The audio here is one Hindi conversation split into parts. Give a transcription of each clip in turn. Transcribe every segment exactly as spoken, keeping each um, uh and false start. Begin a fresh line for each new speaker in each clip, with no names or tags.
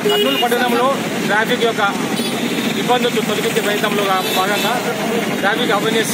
కర్నూలు పట్టణంలో ట్రాఫిక్ యొక్క ఇబ్బందులు తొలగించే ప్రయత్నంలో భాగంగా ట్రాఫిక్ అవేర్నెస్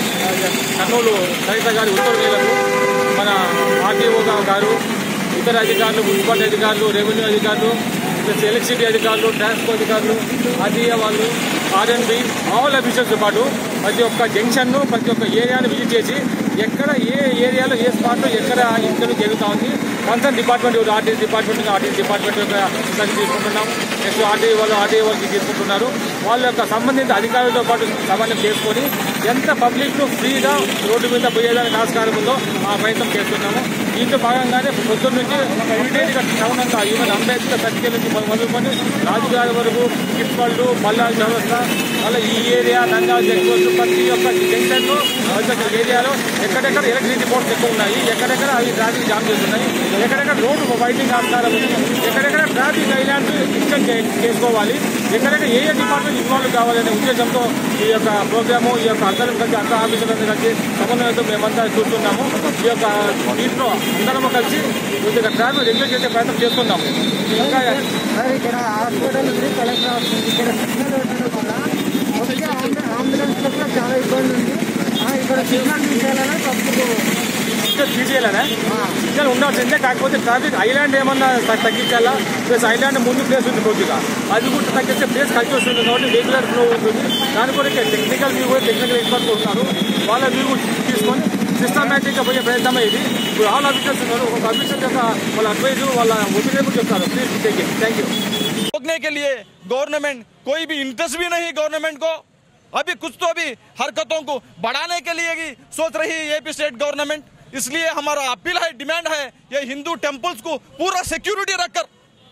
కర్నూలు కలెక్టర్ గారి ఉత్తర్వులకు మన ఆర్టీఓ గారు, ఇతర అధికారులు, మున్సిపాలిటీ అధికారులు, రెవెన్యూ అధికారులు, ఎలక్ట్రిసిటీ అధికారులు, ట్రాన్స్పోర్ట్ అధికారులు, ఆర్టీఏ వాళ్ళు, ఆర్ఎన్బి ఆల్ ఆఫీసర్స్తో పాటు ప్రతి ఒక్క జంక్షన్ను ప్రతి ఒక్క ఏరియాను విజిట్ చేసి ఎక్కడ ఏ ఏరియాలో ఏ స్పాట్లో ఎక్కడ ఇన్సిడెంట్ జరుగుతూ ఉంది concern department RTC department RTC department యొక్క సర్వీస్ తీసుకుంటున్నాం. నెక్స్ట్ ఆర్టీఏ వాళ్ళు ఆర్టీఏ వాళ్ళకి తీసుకుంటున్నారు. వాళ్ళ యొక్క సంబంధిత అధికారులతో పాటు సమన్వయం చేసుకొని ఎంత పబ్లిక్ను ఫ్రీగా రోడ్డు మీద పోయేదానికి ఆస్కారం ఉందో ఆ ప్రయత్నం చేస్తున్నాము. దీంట్లో భాగంగానే పొద్దున్న నుంచి కంప్లీట్గా టౌన్ అంతా ఈవెన్ అంబేద్కర్ సర్కిల్ నుంచి మొదలుకొని రాజుగారి వరకు కిట్పళ్ళు, బల్లాల వ్యవస్థ, మళ్ళీ ఈ ఏరియా నంగాల్ చెక్పోస్ట్ ప్రతి ఒక్క జంక్షన్లో ప్రతి ఒక్క ఏరియాలో ఎక్కడెక్కడ ఎలక్ట్రిసిటీ బోర్డ్స్ ఎక్కువ ఉన్నాయి, ఎక్కడెక్కడ అవి ట్రాఫిక్ జామ్ చేస్తున్నాయి, ఎక్కడెక్కడ రోడ్డు వైడింగ్ ఆస్కారం ఉంది, ఎక్కడెక్కడ ట్రాఫిక్ ఐలాండ్స్ ఇన్స్టెంట్ చేసుకోవాలి, ఎక్కడెక్కడ ఏ ఏ డిపార్ట్మెంట్ ఇన్వాల్వ్ కావాలనే ఉద్దేశంతో ఈ యొక్క ప్రోగ్రాము ఈ యొక్క అందరం కలిసి అంత ఆఫీసులందరూ కలిసి సమన్వయంతో మేమంతా చూస్తున్నాము. ఈ యొక్క దీంట్లో అందరము కలిసి కొద్దిగా ట్రాఫిక్ రెగ్యులేట్ చేసే ప్రయత్నం చేస్తున్నాము. ఇంకా
ఇక్కడ హాస్పిటల్ ఉంది, కలెక్టర్ ఆఫీస్ ఉంది. ఇక్కడ సిగ్నల్ పెట్టడం వల్ల వచ్చే అంబులెన్స్లో కూడా చాలా ఇబ్బంది ఉంది. ఇక్కడ సిగ్నల్ తీసేయాలన్నా తప్పుకు
సిగ్నల్ తీసేయాలనే సిగ్నల్ ఉండాల్సిందే. కాకపోతే ట్రాఫిక్ ఐలాండ్ ఏమన్నా తగ్గించాలా, ప్లస్ ఐలాండ్ ముందు ప్లేస్ ఉంది కొద్దిగా, అది కూడా తగ్గిస్తే ప్లేస్ కలిసి వస్తుంది కాబట్టి రెగ్యులర్ ఫ్లో ఉంటుంది. దాని కూడా టెక్నికల్ వ్యూ కూడా టెక్నికల్ ఎక్స్పర్ట్ ఉన్నారు, వాళ్ళ వ్యూ తీసుకొని సిస్టమేటిక్గా పోయే ప్రయత్నమే ఇది. ఇప్పుడు ఆల్ ఆఫీసర్స్ ఉన్నారు, ఒక ఆఫీసర్ యొక్క వాళ్ళ అడ్వైజ్ వాళ్ళ ఒపీనియన్ కూడా చెప్తారు. Please take it. Thank you.
रोकने के लिए गवर्नमेंट कोई भी इंटरेस्ट भी नहीं गवर्नमेंट को, अभी कुछ तो अभी हरकतों को बढ़ाने के लिए ही सोच रही है एपी स्टेट गवर्नमेंट. इसलिए हमारा अपील है, डिमांड है, ये हिंदू टेम्पल्स को पूरा सिक्योरिटी रखकर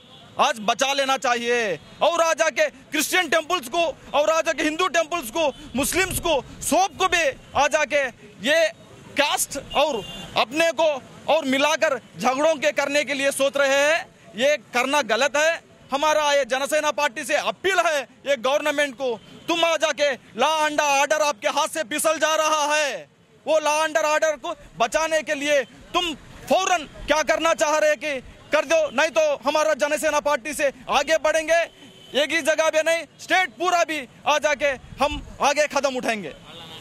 आज बचा लेना चाहिए और आज आके क्रिश्चियन टेम्पल्स को और आज आके हिंदू टेम्पल्स को, मुस्लिम्स को, सब को भी आज आके ये कास्ट और अपने को और मिलाकर झगड़ों के करने के लिए सोच रहे हैं. ये करना गलत है. हमारा ये जनसेना पार्टी से अपील है ये गवर्नमेंट को, तुम आ जाके लॉ एंड ऑर्डर आपके हाथ से फिसल जा रहा है. वो लॉ एंड ऑर्डर को बचाने के लिए तुम फौरन क्या करना चाह रहे कि कर दो, नहीं तो हमारा जनसेना पार्टी से आगे बढ़ेंगे. एक ही जगह पे नहीं, स्टेट पूरा भी आ जाके हम आगे कदम उठाएंगे.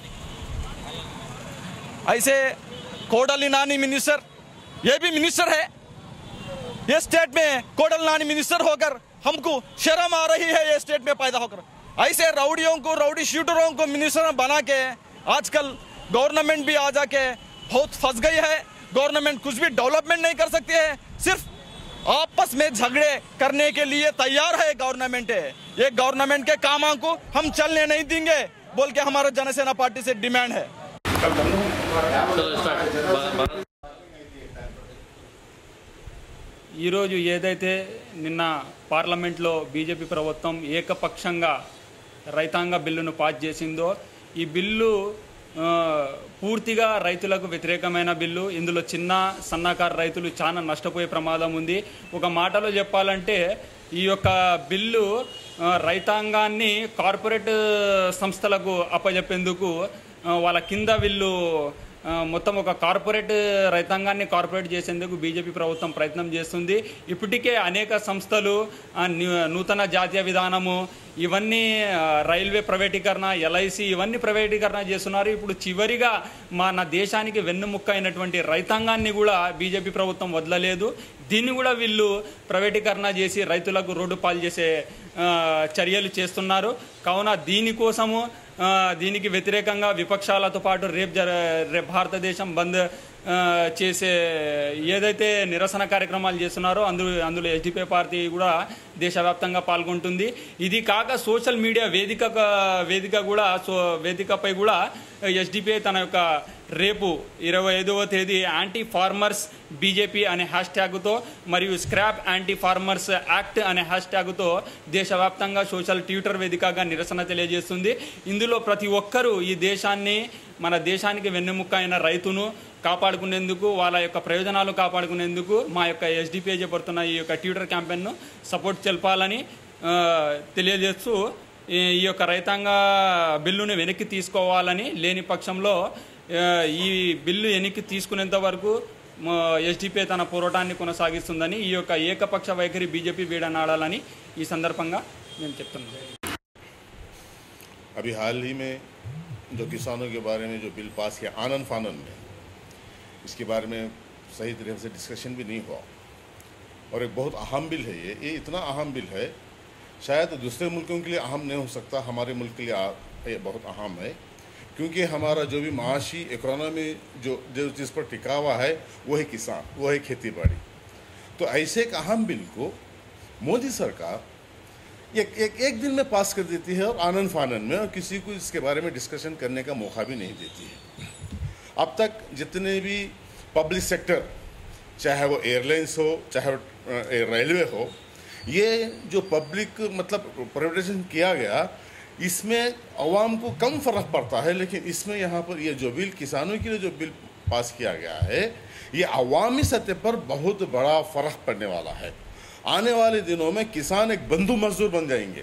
ऐसे कोडली नानी मिनिस्टर, ये भी मिनिस्टर है, ये स्टेट में कोडल नानी मिनिस्टर होकर हमको शर्म आ रही है. ये स्टेट में पैदा होकर ऐसे राउडियों को, राउडी शूटरों को मिनिस्टर बना के आजकल गवर्नमेंट भी आ जाके बहुत फंस गई है. गवर्नमेंट कुछ भी डेवलपमेंट नहीं कर सकती है, सिर्फ आपस में झगड़े करने के लिए तैयार है गवर्नमेंट है. ये गवर्नमेंट के कामों को हम चलने नहीं देंगे बोल के हमारा जनसेना पार्टी से डिमांड है.
ఈరోజు ఏదైతే నిన్న పార్లమెంట్లో బీజేపీ ప్రభుత్వం ఏకపక్షంగా రైతాంగ బిల్లును పాస్ చేసిందో, ఈ బిల్లు పూర్తిగా రైతులకు వ్యతిరేకమైన బిల్లు. ఇందులో చిన్న సన్నకారు రైతులు చాలా నష్టపోయే ప్రమాదం ఉంది. ఒక మాటలో చెప్పాలంటే ఈ యొక్క బిల్లు రైతాంగాన్ని కార్పొరేట్ సంస్థలకు అప్పజెప్పేందుకు వాళ్ళ కింద వీళ్ళు మొత్తం ఒక కార్పొరేట్ రైతాంగాన్ని కార్పొరేట్ చేసేందుకు బీజేపీ ప్రభుత్వం ప్రయత్నం చేస్తుంది. ఇప్పటికే అనేక సంస్థలు నూతన జాతీయ విధానము, ఇవన్నీ రైల్వే ప్రైవేటీకరణ, ఎల్ఐసి ఇవన్నీ ప్రైవేటీకరణ చేస్తున్నారు. ఇప్పుడు చివరిగా మన దేశానికి వెన్నుముక్క అయినటువంటి రైతాంగాన్ని కూడా బీజేపీ ప్రభుత్వం వదలలేదు. దీన్ని కూడా వీళ్ళు ప్రైవేటీకరణ చేసి రైతులకు రోడ్డు పాలు చేసే చర్యలు చేస్తున్నారు. కావున దీనికోసము దీనికి వ్యతిరేకంగా విపక్షాలతో పాటు రేపు జర రేపు భారతదేశం బంద్ చేసే ఏదైతే నిరసన కార్యక్రమాలు చేస్తున్నారో అందులో అందులో ఎస్డిపిఐ పార్టీ కూడా దేశవ్యాప్తంగా పాల్గొంటుంది. ఇది కాక సోషల్ మీడియా వేదిక వేదిక కూడా సో వేదికపై కూడా ఎస్డిపిఐ తన యొక్క రేపు ఇరవై ఐదవ తేదీ యాంటీ ఫార్మర్స్ బీజేపీ అనే హ్యాష్ ట్యాగ్తో మరియు స్క్రాప్ యాంటీ ఫార్మర్స్ యాక్ట్ అనే హ్యాష్ ట్యాగ్తో దేశవ్యాప్తంగా సోషల్ ట్విట్టర్ వేదికగా నిరసన తెలియజేస్తుంది. ఇందులో ప్రతి ఒక్కరూ ఈ దేశాన్ని, మన దేశానికి వెన్నెముక్క అయిన రైతును కాపాడుకునేందుకు, వాళ్ళ యొక్క ప్రయోజనాలు కాపాడుకునేందుకు మా యొక్క ఎస్డిపిఐ చేపడుతున్న ఈ యొక్క ట్విట్టర్ క్యాంపెయిన్ను సపోర్ట్ తెలపాలని తెలియజేస్తూ ఈ యొక్క రైతాంగ బిల్లును వెనక్కి తీసుకోవాలని, లేని పక్షంలో ఈ బిల్లు వెనక్కి తీసుకునేంత వరకు ఎస్డిపిఐ తన పోరాటాన్ని కొనసాగిస్తుందని ఈ యొక్క ఏకపక్ష వైఖరి బీజేపీ వీడనాడాలని ఈ సందర్భంగా నేను చెప్తున్నాను.
अभी हाल ही में जो किसानों के बारे में जो बिल पास किया आनन फानन में, इसके बारे में सही तरीके से डिस्कशन भी नहीं हुआ और एक बहुत अहम बिल है ये ये इतना अहम बिल है, शायद दूसरे मुल्कों के लिए अहम नहीं हो सकता, हमारे मुल्क के लिए ये बहुत अहम है क्योंकि हमारा जो भी माशी इकोनॉमी जो जो जिस पर टिका हुआ है वो है किसान, वो है खेती बाड़ी। तो ऐसे एक अहम बिल को मोदी सरकार एक एक एक दिन में पास कर देती है और आनन फानन में, और किसी को इसके बारे में डिस्कशन करने का मौका भी नहीं देती है। अब तक जितने भी पब्लिक सेक्टर, चाहे वो एयरलाइंस हो चाहे वो रेलवे हो, ये जो पब्लिक मतलब प्राइवेटाइजेशन किया गया, इसमें अवाम को कम फ़र्क पड़ता है, लेकिन इसमें यहाँ पर ये जो बिल किसानों के लिए जो बिल पास किया गया है, ये अवामी सतह पर बहुत बड़ा फ़र्क पड़ने वाला है। आने वाले दिनों में किसान एक बंधु मजदूर बन जाएंगे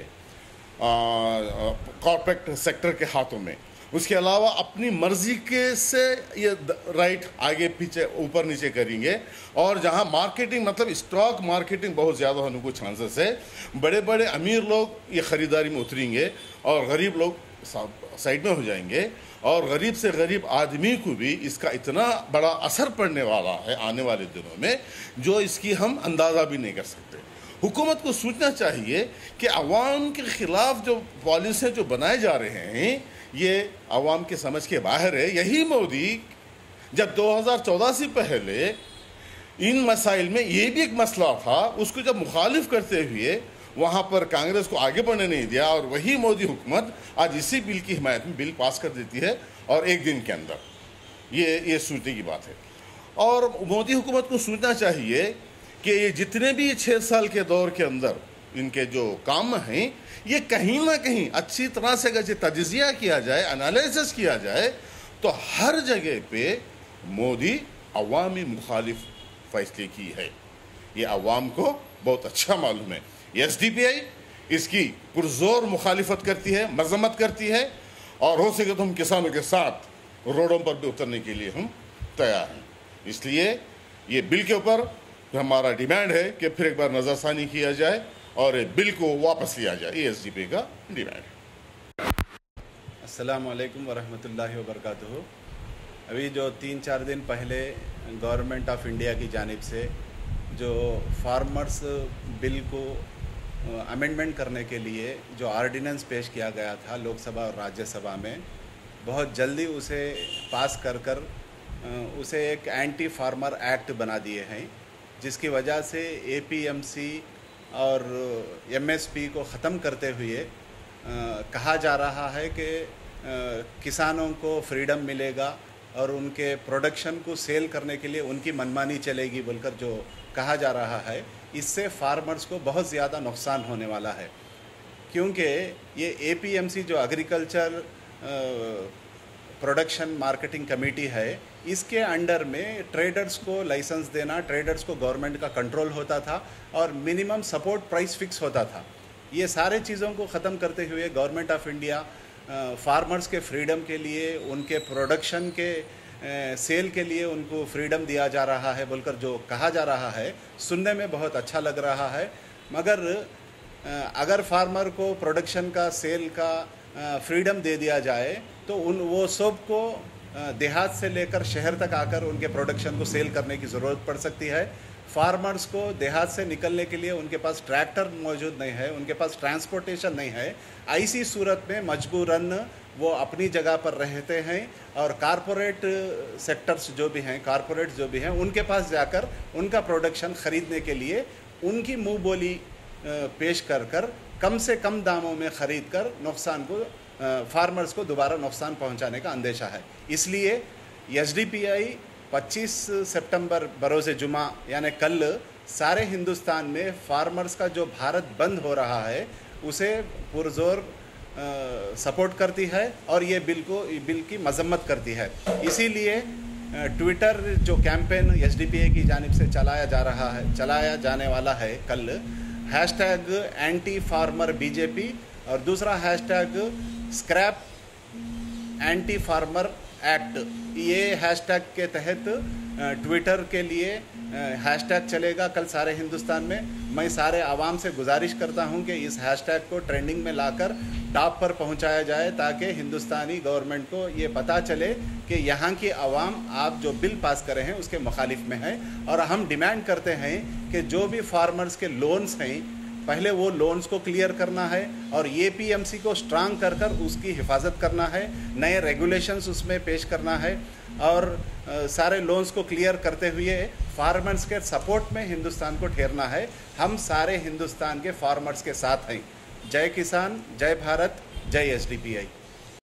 कॉर्पोरेट सेक्टर के हाथों में। उसके अलावा अपनी मर्जी के से ये राइट आगे पीछे ऊपर नीचे करेंगे, और जहां मार्केटिंग मतलब स्टॉक मार्केटिंग बहुत ज़्यादा होने को चांसेस है। बड़े बड़े अमीर लोग ये ख़रीदारी में उतरेंगे और गरीब लोग साइड में हो जाएंगे, और गरीब से गरीब आदमी को भी इसका इतना बड़ा असर पड़ने वाला है आने वाले दिनों में, जो इसकी हम अंदाज़ा भी नहीं कर सकते। हुकूमत को सोचना चाहिए कि अवाम के ख़िलाफ़ जो पॉलिसियाँ जो बनाए जा रहे हैं ये अवाम के समझ के बाहर है। यही मोदी जब दो हज़ार चौदह से पहले इन मसाइल में ये भी एक मसला था, उसको जब मुखालिफ करते हुए वहाँ पर कांग्रेस को आगे बढ़ने नहीं दिया, और वही मोदी हुकूमत आज इसी बिल की हिमायत में बिल पास कर देती है और एक दिन के अंदर। ये ये सोचने की बात है। और मोदी हुकूमत को सोचना चाहिए कि ये जितने भी छः साल के दौर के अंदर इनके जो काम हैं, ये कहीं ना कहीं अच्छी तरह से अगर तजिज़िया किया जाए, एनालिसिस किया जाए, तो हर जगह पे मोदी अवामी मुखालिफ फैसले की है। ये अवाम को बहुत अच्छा मालूम है। एस डी पी आई इसकी पुरजोर मुखालिफत करती है, मजम्मत करती है, और हो सके तो हम किसानों के साथ रोडों पर भी उतरने के लिए हम तैयार हैं। इसलिए ये बिल के ऊपर हमारा डिमांड है कि फिर एक बार नज़रसानी किया जाए और बिल को वापस लिया जाए। ये एस डी पी का डिमांड है।
अस्सलाम वालेकुम वरहमतुल्लाहि वबरकातुहू। अभी जो तीन चार दिन पहले गवर्नमेंट ऑफ इंडिया की जानिब से जो फार्मर्स बिल को अमेंडमेंट करने के लिए जो आर्डिनेंस पेश किया गया था लोकसभा और राज्यसभा में, बहुत जल्दी उसे पास कर कर उसे एक एंटी फार्मर एक्ट बना दिए हैं, जिसकी वजह से ए पी एम सी और एम एस पी को ख़त्म करते हुए आ, कहा जा रहा है कि किसानों को फ्रीडम मिलेगा और उनके प्रोडक्शन को सेल करने के लिए उनकी मनमानी चलेगी बोलकर जो कहा जा रहा है, इससे फार्मर्स को बहुत ज़्यादा नुकसान होने वाला है। क्योंकि ये ए पी एम सी जो एग्रीकल्चर प्रोडक्शन मार्केटिंग कमेटी है, इसके अंडर में ट्रेडर्स को लाइसेंस देना, ट्रेडर्स को गवर्नमेंट का कंट्रोल होता था और मिनिमम सपोर्ट प्राइस फिक्स होता था। ये सारे चीज़ों को ख़त्म करते हुए गवर्नमेंट ऑफ इंडिया फार्मर्स के फ्रीडम के लिए, उनके प्रोडक्शन के सेल के लिए उनको फ्रीडम दिया जा रहा है बोलकर जो कहा जा रहा है, सुनने में बहुत अच्छा लग रहा है। मगर अगर फार्मर को प्रोडक्शन का, सेल का फ्रीडम दे दिया जाए तो उन वो सब को देहात से लेकर शहर तक आकर उनके प्रोडक्शन को सेल करने की ज़रूरत पड़ सकती है। फार्मर्स को देहात से निकलने के लिए उनके पास ट्रैक्टर मौजूद नहीं है, उनके पास ट्रांसपोर्टेशन नहीं है। ऐसी सूरत में मजबूरन वो अपनी जगह पर रहते हैं और कारपोरेट सेक्टर्स जो भी हैं, कारपोरेट जो भी हैं, उनके पास जाकर उनका प्रोडक्शन ख़रीदने के लिए उनकी मुँह बोली पेश कर कर कम से कम दामों में ख़रीद कर नुकसान को फार्मर्स को दोबारा नुकसान पहुंचाने का अंदेशा है। इसलिए एस डी पी आई पच्चीस सितंबर बरोज़ जुमा यानी कल सारे हिंदुस्तान में फार्मर्स का जो भारत बंद हो रहा है उसे पुरजोर सपोर्ट करती है और ये बिल को बिल की मजम्मत करती है। इसीलिए ट्विटर जो campaign S D P I की जानिब से चलाया जा रहा है चलाया जाने वाला है कल, हैशटैग एंटी फार्मर बीजेपी और दूसरा hashtag scrap anti farmer act, ये हैशटैग के तहत ट्विटर के लिए हैशटैग चलेगा कल सारे हिंदुस्तान में। मैं सारे आवाम से गुजारिश करता हूं कि इस हैशटैग को ट्रेंडिंग में लाकर टॉप पर पहुंचाया जाए, ताकि हिंदुस्तानी गवर्नमेंट को ये पता चले कि यहाँ की आवाम आप जो बिल पास करे हैं उसके मुखालिफ में है। और हम डिमांड करते हैं कि जो भी फार्मर्स के लोन्स हैं पहले वो लोन्स को क्लियर करना है और ए पी एम सी को स्ट्रांग कर कर उसकी हिफाजत करना है, नए रेगुलेशंस उसमें पेश करना है और आ, सारे लोन्स को क्लियर करते हुए फार्मर्स के सपोर्ट में हिंदुस्तान को ठहरना है। हम सारे हिंदुस्तान के फार्मर्स के साथ हैं। जय किसान, जय भारत, जय एस डी पी आई।